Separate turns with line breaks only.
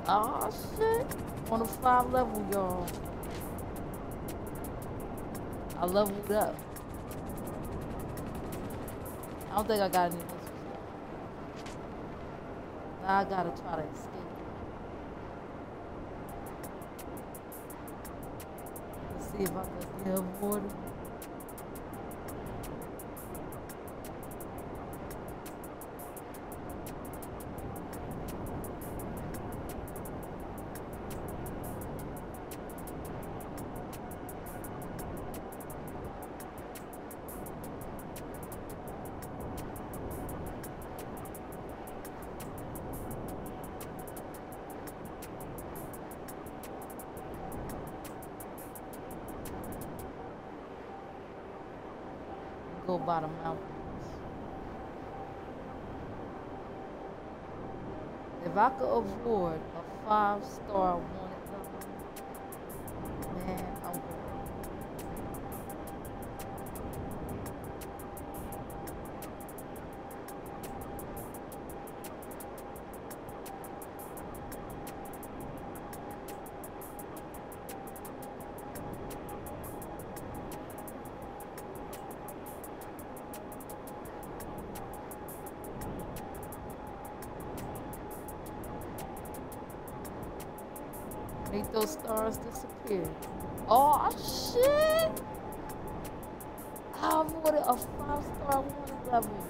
Oh shit. On a 5 level, y'all. I leveled up. I don't think I got any missiles yet. Now I gotta try to escape. Let's see if I can get avoided. Go by the mountains. If I could avoid a 5-star wanted level, man, I would. Make those stars disappear. Oh shit! I avoided a 5-star wanted level.